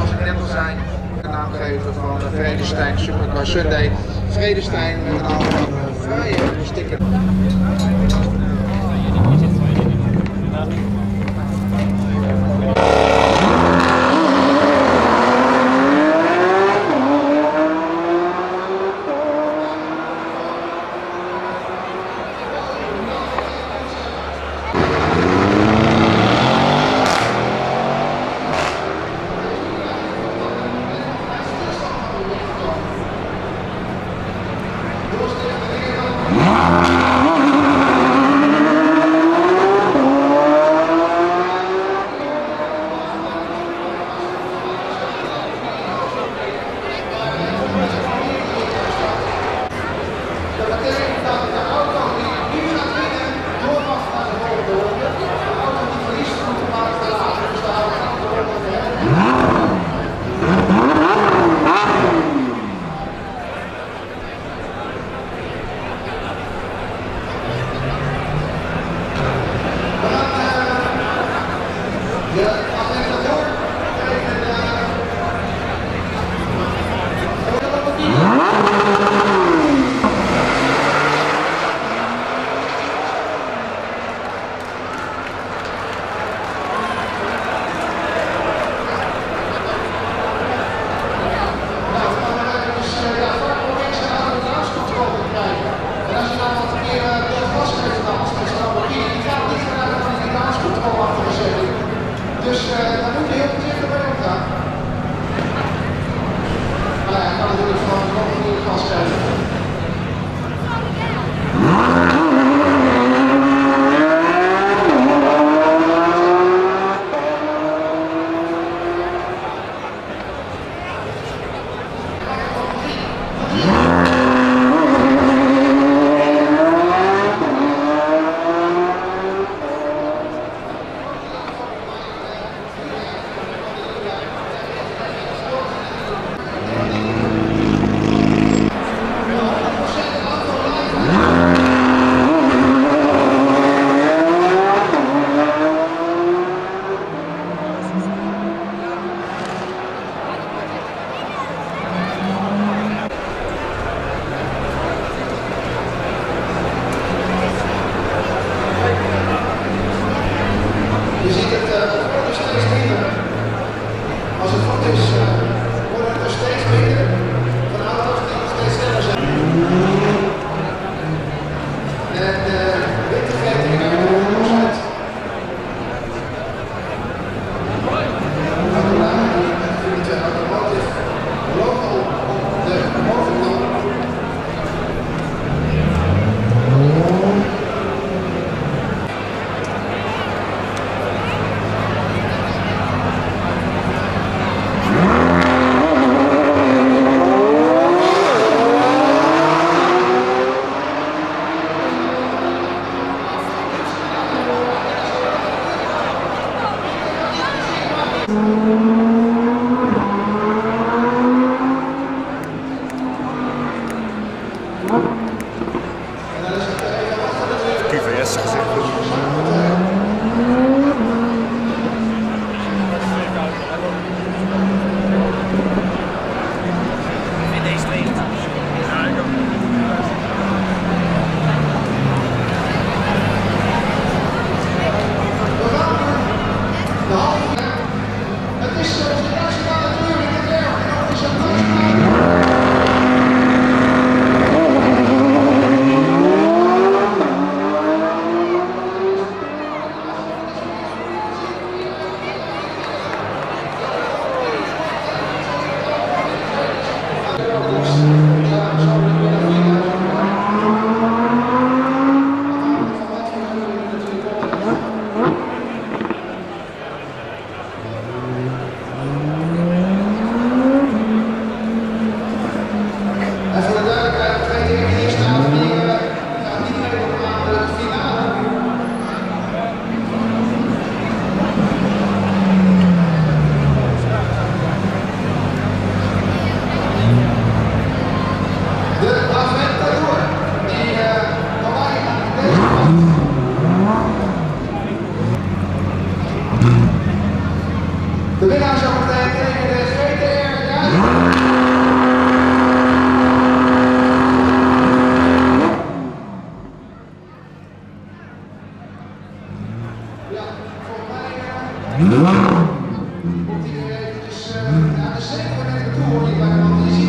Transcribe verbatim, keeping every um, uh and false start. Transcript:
zoals ik net al zei, de naamgever van de Vredestein Supercar Sunday. Vredestein met een aantal vrije sticker. Dus uh, daar moet je heel voorzichtig mee omgaan. Maar ja, ik kan natuurlijk gewoon nog een nieuwe gas geven. Je ziet het, uh, het wordt er steeds minder. Als het goed is, uh, worden het er steeds minder van auto's die nog steeds sneller zijn. En de uh, wintervleting er nog uit. De automotive logo op de bovenkant. Q V S gezegd. Het is zoals de nationale kleur in het werk. Het is een nationale En voor de duidelijkheid, de twee dingen die hier staan, die uh, gaan niet meedoen aan de finale. zeker wanneer ik het doe, hoor je bij de man. Je ziet